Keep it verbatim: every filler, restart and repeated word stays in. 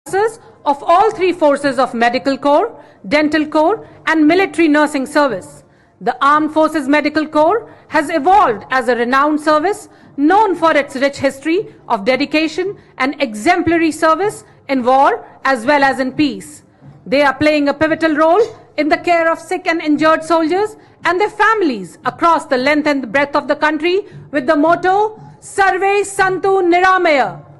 of all three forces of Medical Corps, Dental Corps and Military Nursing Service. The Armed Forces Medical Corps has evolved as a renowned service known for its rich history of dedication and exemplary service in war as well as in peace. They are playing a pivotal role in the care of sick and injured soldiers and their families across the length and breadth of the country with the motto, Sarve Santu Niramaya,